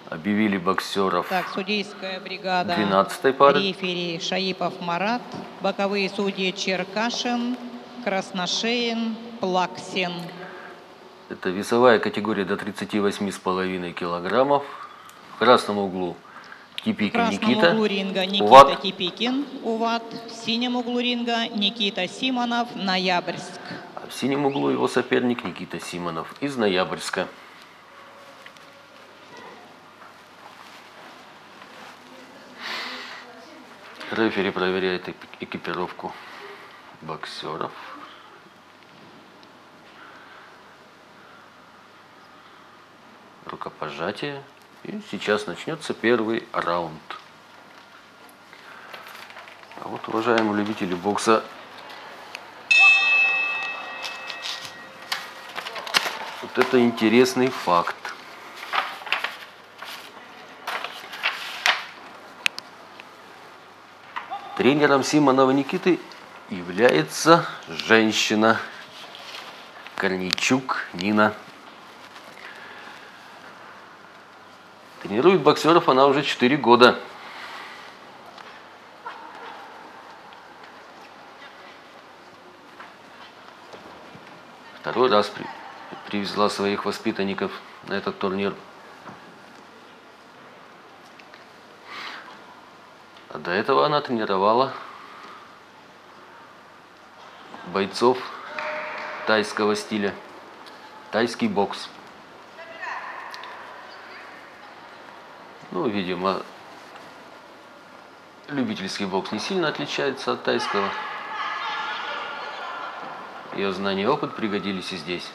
Объявили боксеров Так, судейская бригада. 12-й пары. Рефери Шаипов Марат. Боковые судьи Черкашин, Красношеин, Плаксин. Это весовая категория до 38,5 килограммов. В красном углу Типикин В красном Никита. углу ринга Никита УВАТ. Типикин, УВАТ. В синем углу ринга Никита Симонов, Ноябрьск. А в синем углу его соперник Никита Симонов из Ноябрьска. Рефери проверяет экипировку боксеров. Рукопожатие. И сейчас начнется первый раунд. А вот, уважаемые любители бокса, вот это интересный факт. Тренером Симонова Никиты является женщина Корнейчук Нина. Тренирует боксеров она уже 4 года. Второй раз привезла своих воспитанников на этот турнир. А до этого она тренировала бойцов тайского стиля, тайский бокс. Ну, видимо, любительский бокс не сильно отличается от тайского. Ее знания и опыт пригодились и здесь.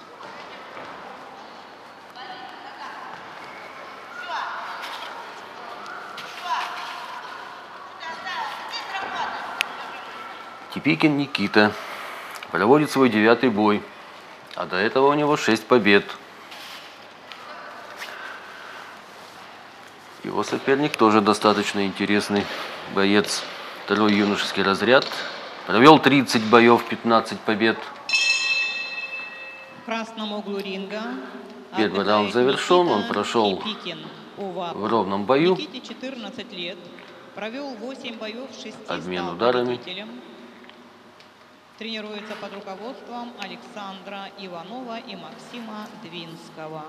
Типикин Никита проводит свой 9-й бой, а до этого у него 6 побед. Его соперник тоже достаточно интересный боец. Второй юношеский разряд. Провел 30 боев, 15 побед. В красном углу ринга. Первый раунд завершен, он прошел в ровном бою. Никите 14 лет. Провел 8 боев, 6 Обмен стал ударами. победителем. Тренируется под руководством Александра Иванова и Максима Двинского.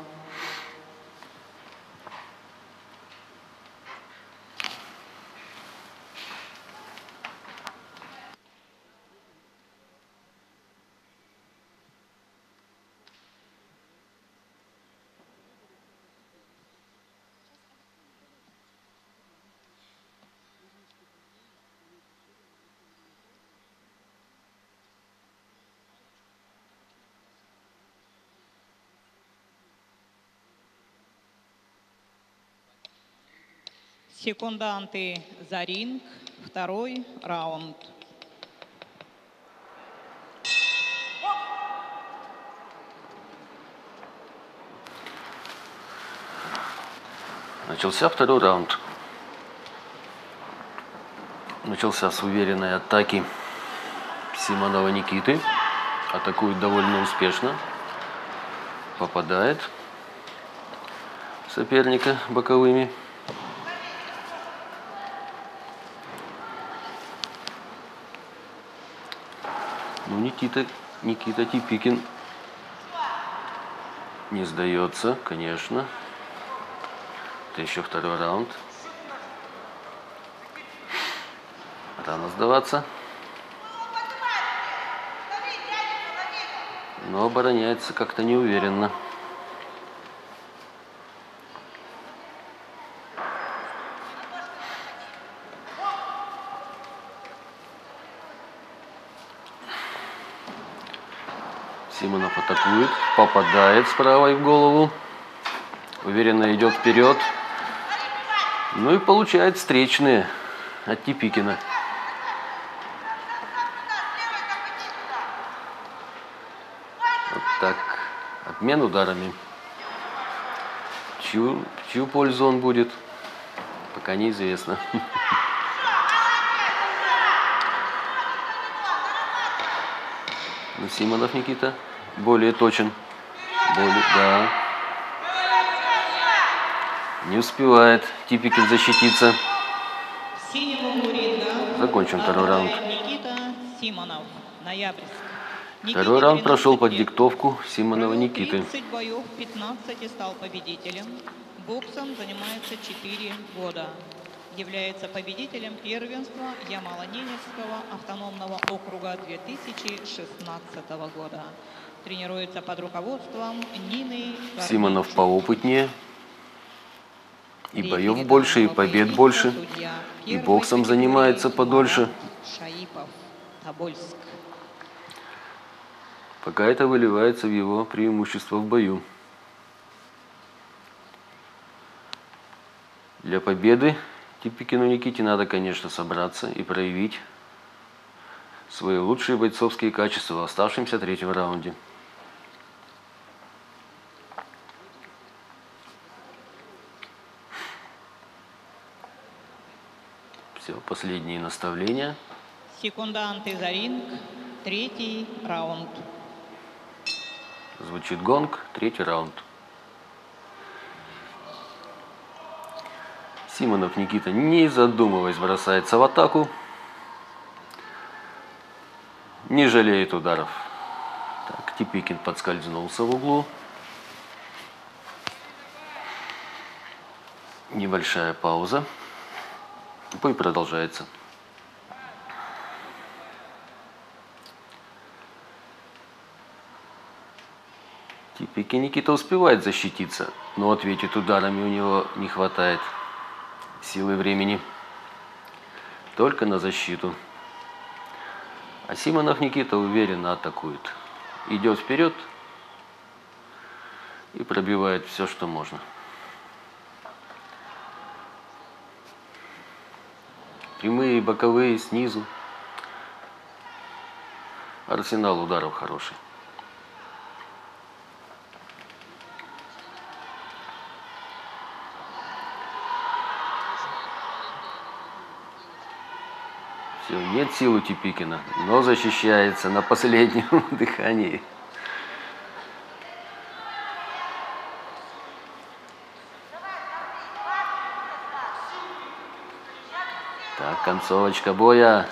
Секунданты за ринг. Второй раунд. Начался второй раунд. Начался с уверенной атаки Симонова Никиты. Атакует довольно успешно. Попадает соперника боковыми. Ну, Никита Типикин не сдается, конечно. Это еще второй раунд. Рано сдаваться. Но обороняется как-то неуверенно. Симонов атакует, попадает с правой в голову. Уверенно идет вперед. Ну и получает встречные от Типикина. Вот так. Обмен ударами. В чью пользу он будет, пока неизвестно. Но Симонов Никита более точен. Да. Не успевает Типикин защититься. В синем углу ринга Закончим второй раунд. отдыхает Никита Симонов, Ноябрьск. Второй раунд прошел под диктовку Симонова Никиты. 30 боев, 15 и стал победителем. Боксом занимается 4 года. Является победителем первенства Ямало-Ненецкого автономного округа 2016 года. Тренируется под руководством Нины Карничек. Симонов поопытнее. И боев больше, и побед больше. И боксом занимается подольше. Шаипов, Тобольск. Пока это выливается в его преимущество в бою. Для победы Типикину Никите надо, конечно, собраться и проявить свои лучшие бойцовские качества в оставшемся третьем раунде. Все, последние наставления. Секунданты за ринг. Третий раунд. Звучит гонг, третий раунд. Симонов Никита, не задумываясь, бросается в атаку. Не жалеет ударов. Так, Типикин подскользнулся в углу. Небольшая пауза. Бой продолжается. Типикин Никита успевает защититься, но ответить ударами у него не хватает силы и времени. Только на защиту. А Симонов Никита уверенно атакует. Идет вперед и пробивает все, что можно. Прямые, боковые, снизу. Арсенал ударов хороший. Все, нет сил у Типикина, но защищается на последнем дыхании. Так, концовочка боя.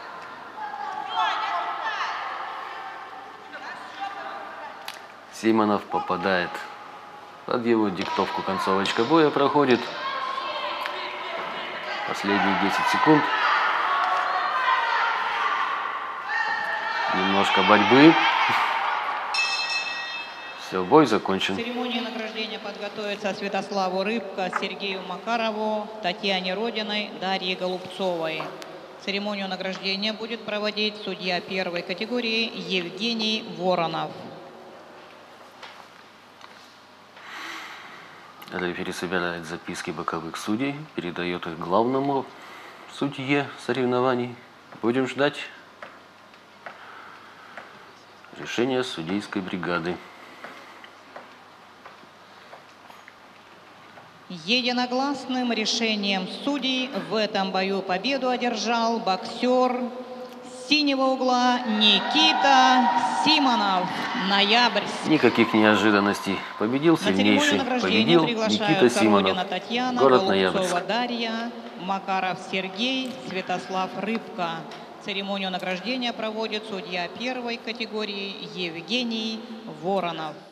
Симонов попадает под его диктовку. Концовочка боя проходит. Последние 10 секунд. Немножко борьбы. Все, бой закончен. Церемония награждения подготовится Святославу Рыбко, Сергею Макарову, Татьяне Родиной, Дарье Голубцовой. Церемонию награждения будет проводить судья первой категории Евгений Воронов. Рефери собирает записки боковых судей, передает их главному судье соревнований. Будем ждать решения судейской бригады. Единогласным решением судей в этом бою победу одержал боксер синего угла Никита Симонов, Ноябрьск. Никаких неожиданностей. Победил сильнейший. Победил Никита Симонов. Родина Татьяна, Город Голубцова Ноябрьск. Дарья, Макаров Сергей, Святослав Рыбко. Церемонию награждения проводит судья первой категории Евгений Воронов.